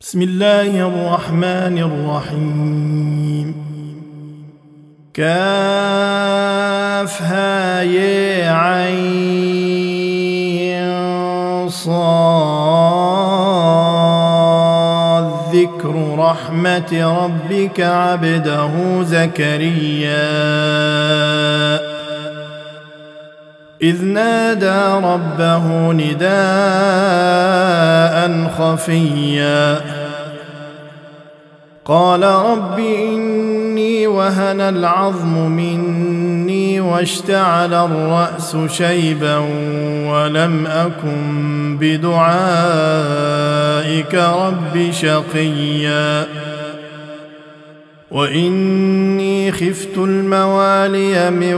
بسم الله الرحمن الرحيم. كافها يا عين صاد ذكر رحمة ربك عبده زكريا إذ نادى ربه نداء خفيا قال رب إني وهن العظم مني واشتعل الرأس شيبا ولم أكن بدعائك رب شقيا وإني خفت الموالي من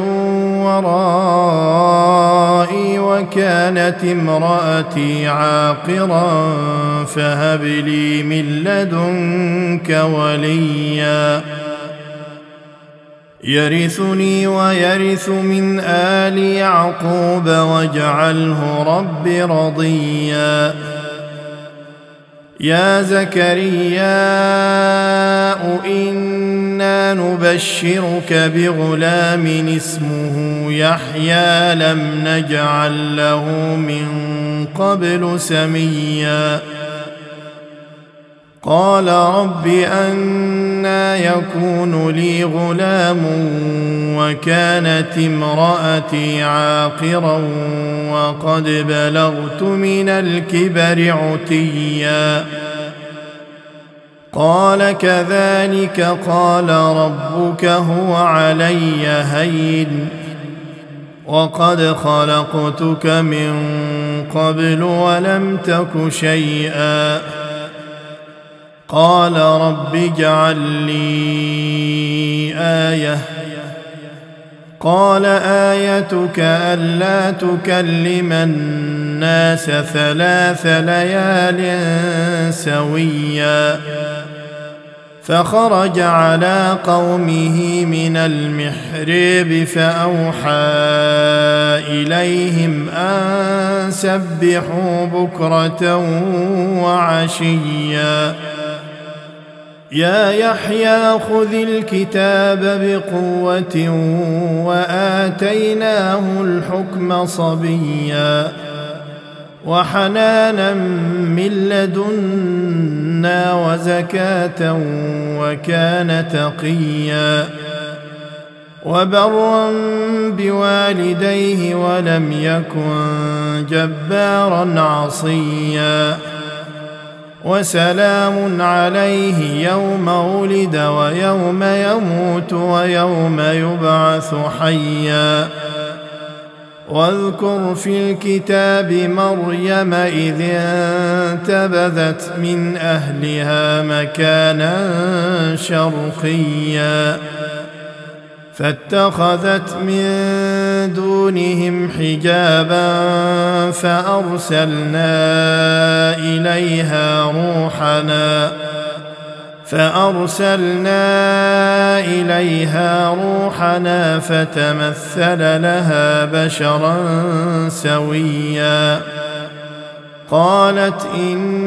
ورائي وكانت امرأتي عاقرا فهب لي من لدنك وليا يرثني ويرث من آل يعقوب واجعله رب رضيا يا زكريا إنا نبشرك بغلام اسمه يحيى لم نجعل له من قبل سميا قال رب أنى يكون لي غلام وكانت امرأتي عاقرا وقد بلغت من الكبر عتيا قال كذلك قال ربك هو علي هين وقد خلقتك من قبل ولم تك شيئا قال رب اجعل لي آية قال آيتك ألا تكلم الناس 3 ليال سويا فخرج على قومه من المحراب فأوحى إليهم أن سبحوا بكرة وعشيا يا يحيى خذ الكتاب بقوة وآتيناه الحكم صبيا وحنانا من لدنا وزكاة وكان تقيا وبرا بوالديه ولم يكن جبارا عصيا وسلام عليه يوم ولد ويوم يموت ويوم يبعث حيا واذكر في الكتاب مريم إذ انتبذت من أهلها مكانا شرقيا فاتخذت من دونهم حجابا فأرسلنا إليها روحنا فتمثل لها بشرا سويا قالت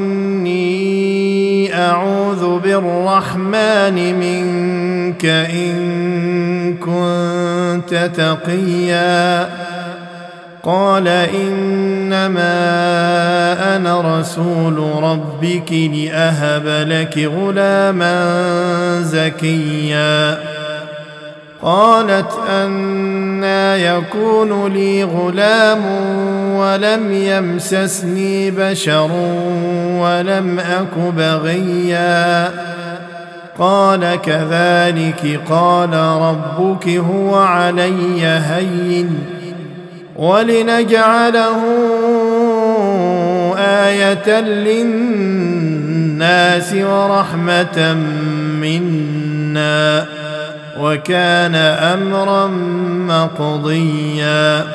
إني أعوذ بالرحمن منك إن كنت تقيا قال إنما أنا رسول ربك لأهب لك غلاما زكيا قالت أنى يكون لي غلام ولم يمسسني بشر ولم أك بغيا قال كذلك قال ربك هو علي هين ولنجعله آية للناس ورحمة منا وكان أمرا مقضيا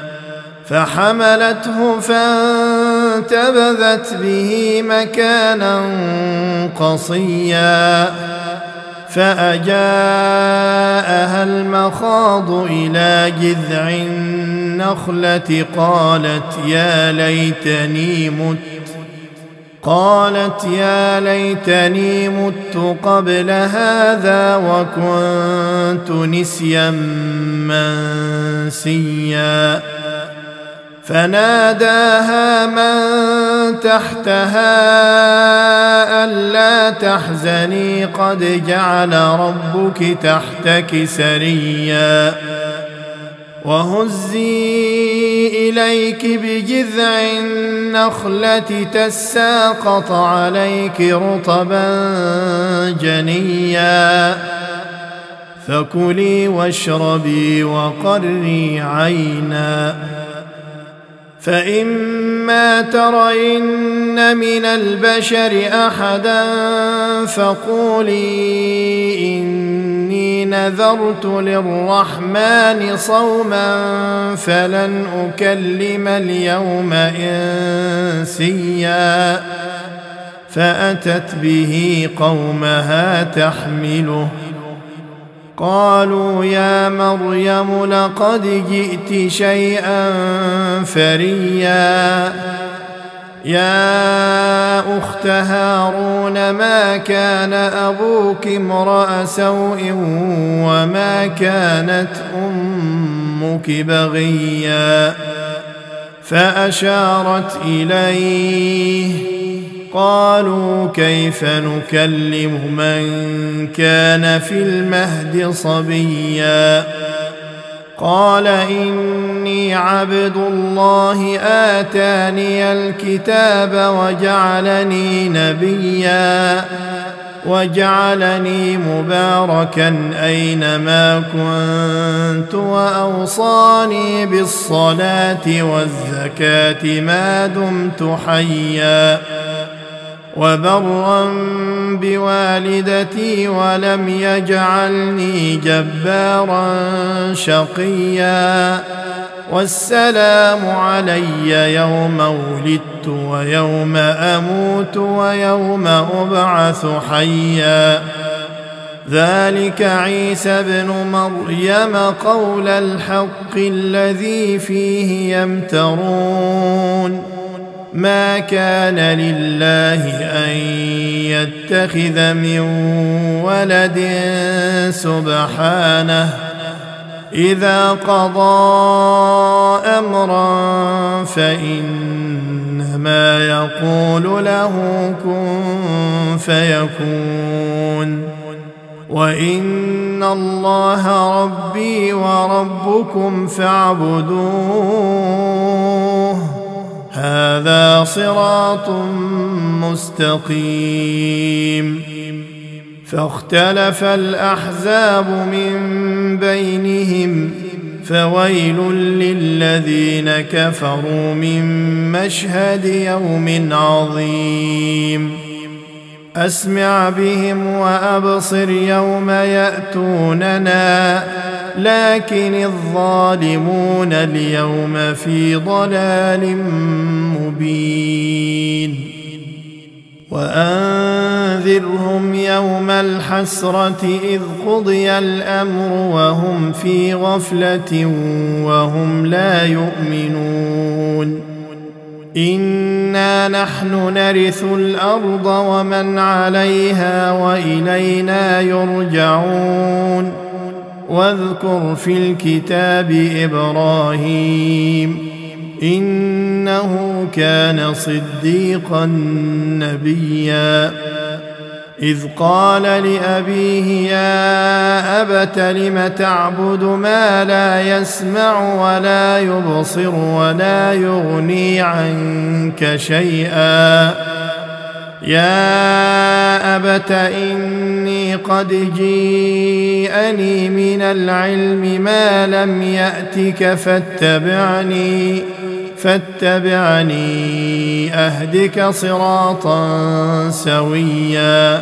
فحملته فانتبذت به مكانا قصيا فأجاءها المخاض إلى جذع النخلة قالت يا ليتني مت قالت يا ليتني مت قبل هذا وكنت نسيا منسيا فناداها من تحتها ألا تحزني قد جعل ربك تحتك سريا وهزي إليك بجذع النخلة تساقط عليك رطبا جنيا فكلي واشربي وقري عينا فإما ترين من البشر أحدا فقولي إني نذرت للرحمن صوما فلن أكلم اليوم إنسيا فأتت به قومها تحمله قالوا يا مريم لقد جئت شيئا فريا يا أخت هارون ما كان أبوك امرأ سوء وما كانت أمك بغيا فأشارت إليه قالوا كيف نكلم من كان في المهد صبيا قال إني عبد الله آتاني الكتاب وجعلني نبيا وجعلني مباركا أينما كنت وأوصاني بالصلاة والزكاة ما دمت حيا وبرا بوالدتي ولم يجعلني جبارا شقيا والسلام علي يوم ولدت ويوم أموت ويوم أبعث حيا ذلك عيسى بن مريم قول الحق الذي فيه يمترون ما كان لله أن يتخذ من ولد سبحانه إذا قضى أمرا فإنما يقول له كن فيكون وإن الله ربي وربكم فاعبدوه هذا صراط مستقيم فاختلف الأحزاب من بينهم فويل للذين كفروا من مشهد يوم عظيم أسمع بهم وأبصر يوم يأتوننا لكن الظالمون اليوم في ضلال مبين وأنذرهم يوم الحسرة إذ قضي الأمر وهم في غفلة وهم لا يؤمنون إنا نحن نرث الأرض ومن عليها وإلينا يرجعون واذكر في الكتاب إبراهيم إنه كان صديقا نبيا إذ قال لأبيه يا أبت لم تعبد ما لا يسمع ولا يبصر ولا يغني عنك شيئا يا أبت إني قد جيءني من العلم ما لم يأتك فاتبعني أهدك صراطا سويا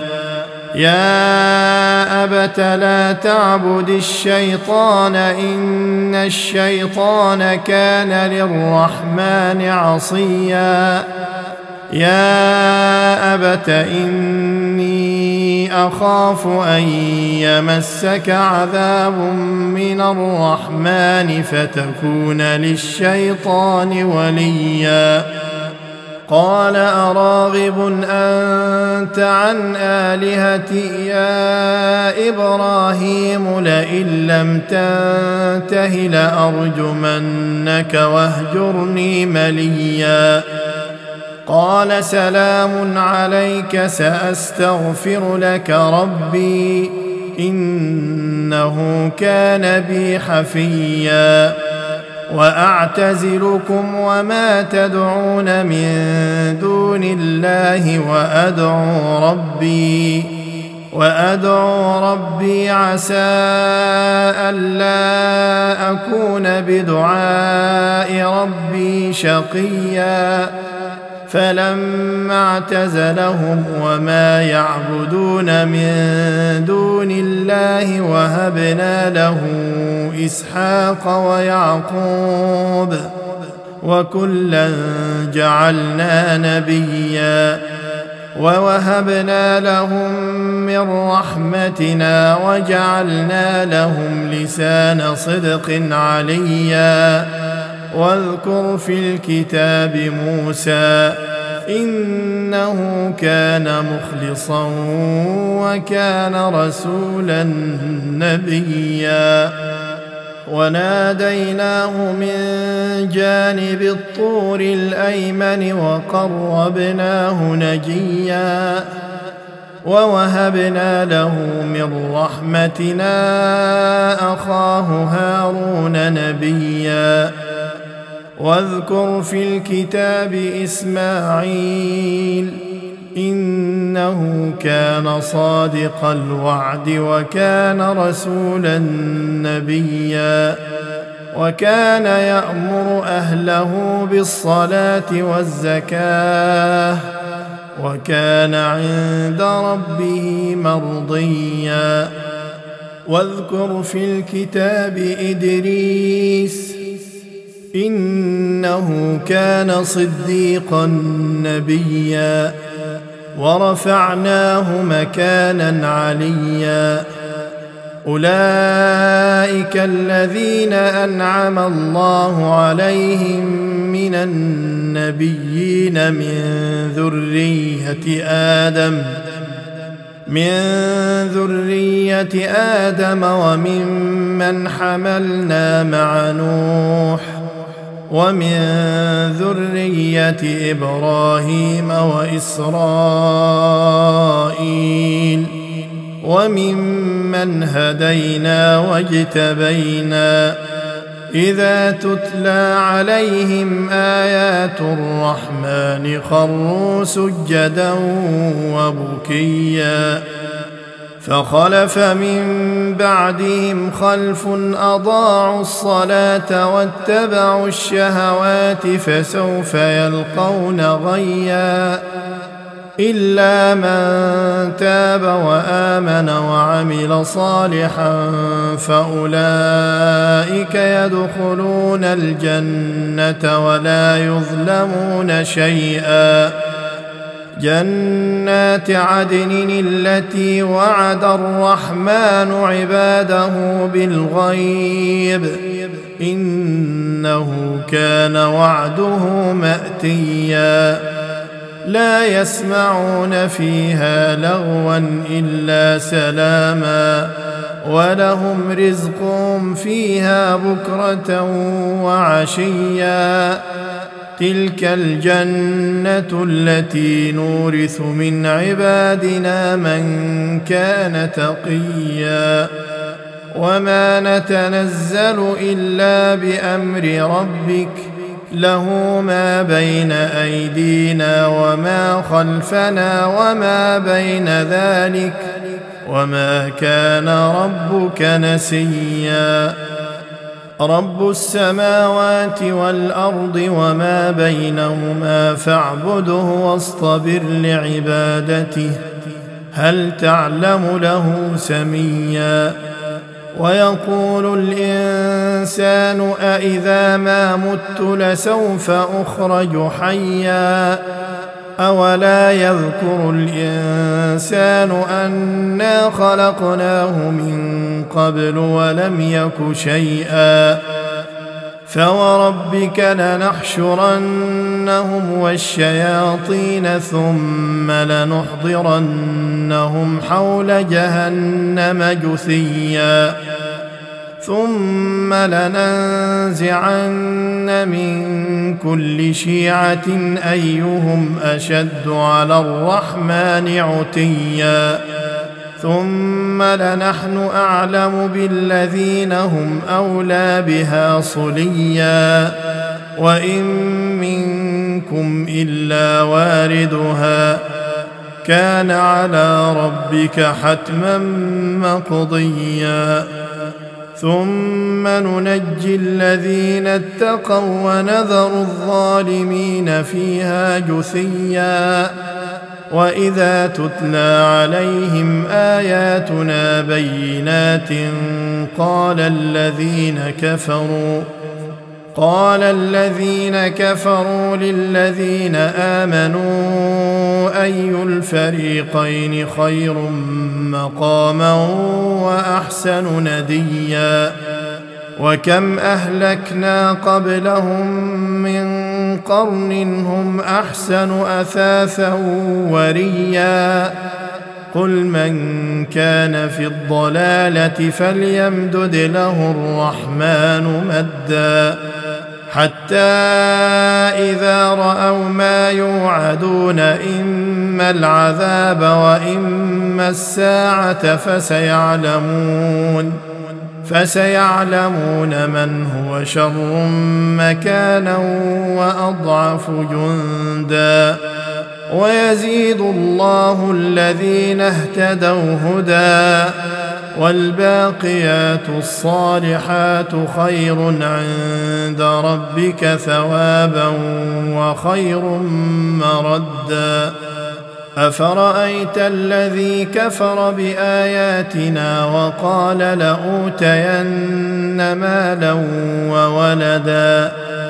يا أبت لا تعبد الشيطان إن الشيطان كان للرحمن عصيا يا أبت إني أخاف أن يمسك عذاب من الرحمن فتكون للشيطان وليا قال أراغب أنت عن آلهتي يا إبراهيم لئن لم تنته لأرجمنك واهجرني مليا قال سلام عليك سأستغفر لك ربي إنه كان بي حفيا وأعتزلكم وما تدعون من دون الله وأدعو ربي عسى ألا أكون بدعاء ربي شقيا فلما اعتزلهم وما يعبدون من دون الله وهبنا له إسحاق ويعقوب وكلا جعلنا نبيا ووهبنا لهم من رحمتنا وجعلنا لهم لسان صدق عليا واذكر في الكتاب موسى إنه كان مخلصا وكان رسولا نبيا وناديناه من جانب الطور الأيمن وقربناه نجيا ووهبنا له من رحمتنا أخاه هارون نبيا واذكر في الكتاب إسماعيل إنه كان صادق الوعد وكان رسولا نبيا وكان يأمر أهله بالصلاة والزكاة وكان عند ربه مرضيا واذكر في الكتاب إدريس إنه كان صديقا نبيا ورفعناه مكانا عليا أولئك الذين أنعم الله عليهم من النبيين من ذرية آدم وممن حملنا مع نوح ومن ذرية إبراهيم وإسرائيل وممن هدينا واجتبينا إذا تتلى عليهم آيات الرحمن خروا سجدا وبكيا فخلف من بعدهم خلف أضاعوا الصلاة واتبعوا الشهوات فسوف يلقون غيا إلا من تاب وآمن وعمل صالحا فأولئك يدخلون الجنة ولا يظلمون شيئا جنات عدن التي وعد الرحمن عباده بالغيب إنه كان وعده مأتيا لا يسمعون فيها لغوا إلا سلاما ولهم رزقهم فيها بكرة وعشيا تلك الجنة التي نورث من عبادنا من كان تقيا وما نتنزل إلا بأمر ربك له ما بين أيدينا وما خلفنا وما بين ذلك وما كان ربك نسيا رب السماوات والأرض وما بينهما فاعبده واصطبر لعبادته هل تعلم له سميا ويقول الإنسان أإذا ما مت لسوف أخرج حيا أولا يذكر الإنسان أنا خلقناه من قبل ولم يك شيئا فوربك لنحشرنهم والشياطين ثم لنحضرنهم حول جهنم جثيا ثم لننزعن من كل شيعة أيهم أشد على الرحمن عتيا ثم لنحن أعلم بالذين هم أولى بها صليا وإن منكم إلا واردها كان على ربك حتما مقضيا ثم ننجي الذين اتقوا ونذر الظالمين فيها جثيا وإذا تتلى عليهم آياتنا بينات قال الذين كفروا للذين آمنوا أي الفريقين خير مقاما وأحسن نديا وكم أهلكنا قبلهم من قرن هم أحسن أثاثا وريا قل من كان في الضلالة فليمدد له الرحمن مدا حتى إذا رأوا ما يوعدون إما العذاب وإما الساعة فسيعلمون من هو شر مكانا وأضعف جندا ويزيد الله الذين اهتدوا هدى والباقيات الصالحات خير عند ربك ثوابا وخير مردا أفرأيت الذي كفر بآياتنا وقال لأوتين مالا وولدا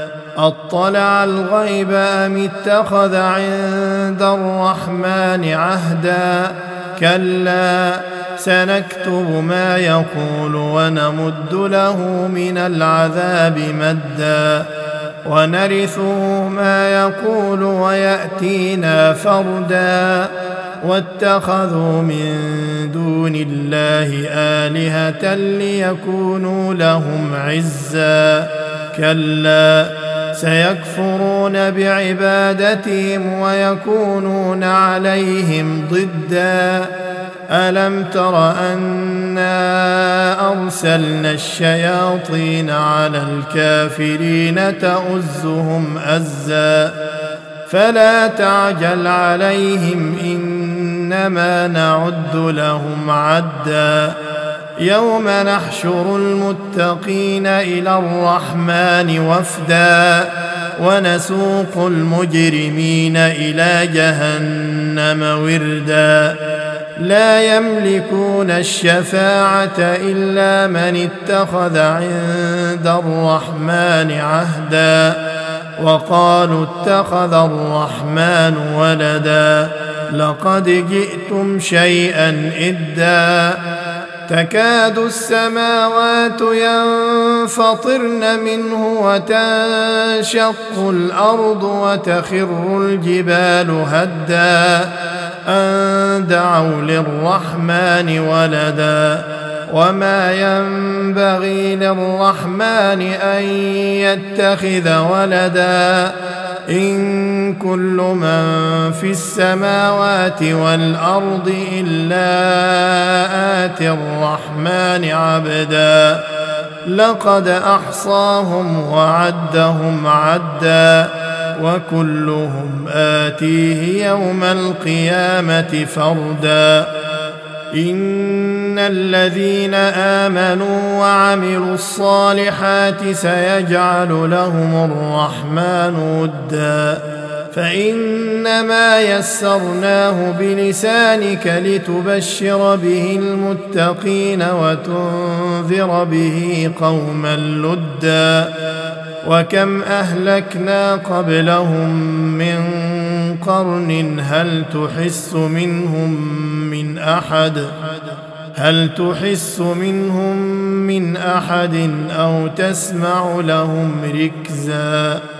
أطلع الغيب أم اتخذ عند الرحمن عهدا كلا سنكتب ما يقول ونمد له من العذاب مدا ونرثه ما يقول ويأتينا فردا واتخذوا من دون الله آلهة ليكونوا لهم عزا كلا سيكفرون بعبادتهم ويكونون عليهم ضدا ألم تر أنا أرسلنا الشياطين على الكافرين تؤزهم أزا فلا تعجل عليهم إنما نعد لهم عدا يوم نحشر المتقين إلى الرحمن وفدا ونسوق المجرمين إلى جهنم وردا لا يملكون الشفاعة إلا من اتخذ عند الرحمن عهدا وقالوا اتخذ الرحمن ولدا لقد جئتم شيئا إدا تكاد السماوات ينفطرن منه وتنشق الأرض وتخر الجبال هدا أن دعوا للرحمن ولدا وما ينبغي للرحمن أن يتخذ ولدا إن كل من في السماوات والأرض إلا آتي الرحمن عبدا لقد أحصاهم وعدهم عدا وكلهم آتيه يوم القيامة فردا إن الذين آمنوا وعملوا الصالحات سيجعل لهم الرحمن ودا فإنما يسرناه بلسانك لتبشر به المتقين وتنذر به قوما لدا وكم أهلكنا قبلهم من قرن هل تحس منهم من أحد هل تحس منهم من أحد أو تسمع لهم ركزا